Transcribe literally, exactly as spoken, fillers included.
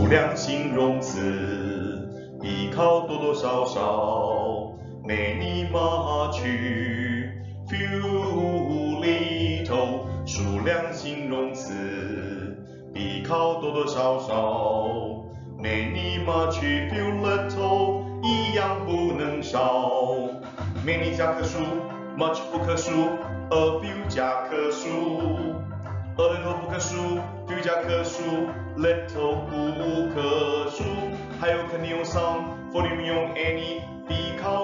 数量形容词，依靠多多少少。many much few little， 数量形容词，依靠多多少少。many much few little， 一样不能少。many 加可数 ，much 不可数 ，a few 加可数 ，a little 不可数 ，few 加可数 ，little 不可数。还有肯定用 some，for 你们用 any， 依靠